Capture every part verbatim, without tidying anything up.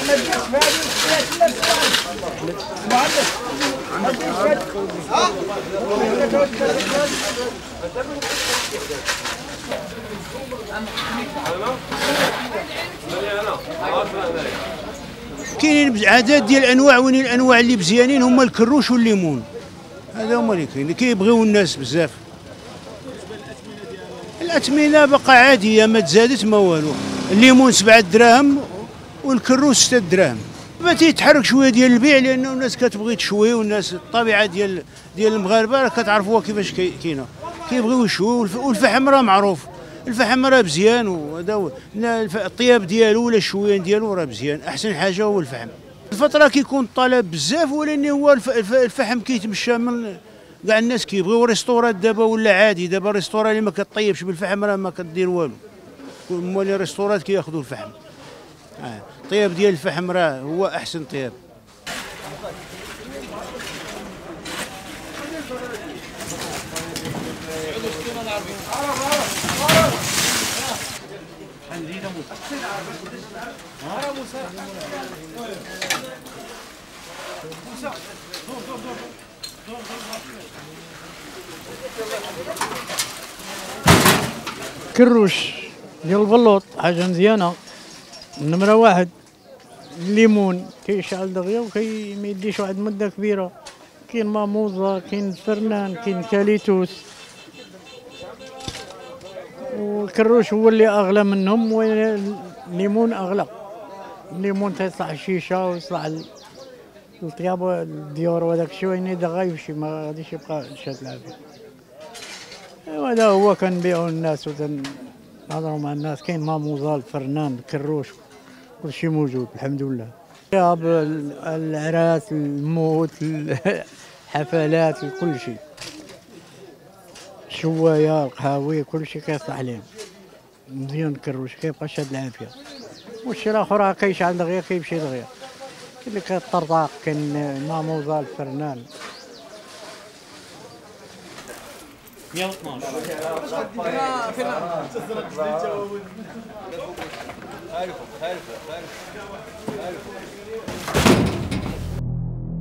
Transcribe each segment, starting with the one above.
كاينين عدد ديال الانواع، وين الانواع اللي مزيانين هما الكروش والليمون، هذا هما اللي كاين اللي كيبغيو الناس بزاف. الاثمنه باقا عاديه، ما تزادت ما والو. الليمون سبعة دراهم والكروش ستة دراهم. ما تيتحرك شويه ديال البيع لانه الناس كتبغي تشوي، والناس الطبيعه ديال ديال المغاربه راه كتعرفوها كيفاش كاينه، كيبغيو يشويو. والفحم راه معروف، الفحم راه مزيان، وهذا الطياب ديالو ولا الشويان ديالو راه مزيان. احسن حاجه هو الفحم. الفتره كيكون الطلب بزاف، ولكن هو الفحم كيتمشى من كاع الناس كيبغيو. ريستورات دابا ولا عادي، دابا الريستورات اللي ما كطيبش بالفحم راه ما كدير والو، مولي الريستورات كياخذوا الفحم. آه. الطياب ديال الفحم راه هو احسن طياب. كروش ديال البلوط حاجه مزيانه. نمره واحد الليمون كيشعل دغيا وكي ما يديش واحد مده كبيره. كاين ماموزه، كاين فرنان، كاين كاليتوس. والكروش هو اللي اغلى منهم، والليمون اغلى. الليمون تيصلح الشيشه ويصلح الطياب الديور وهذاك الشيء، وين يدغا يمشي ما غاديش يبقى شاد العافيه. وهذا هو كنبيعو للناس وتنهضروا مع الناس. كاين ماموزه، الفرنان، الكروش، كل شيء موجود الحمد لله. الطياب، العراس، الموت، الحفلات، كل شيء. الشوايه، القهاوي، كل شيء كيصلح لهم. مزيان الكروش كيبقى شاد العافيه. والشيء الاخر كيشعل دغيا كيمشي دغيا. اللي كيطرطاق، كاين ماموزه، الفرنان. مية واثناش.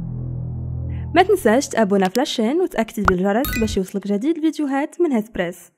ما تنساش تابونا في لاشين وتأكد بالجرس باش يوصلك جديد الفيديوهات من هيث بريس.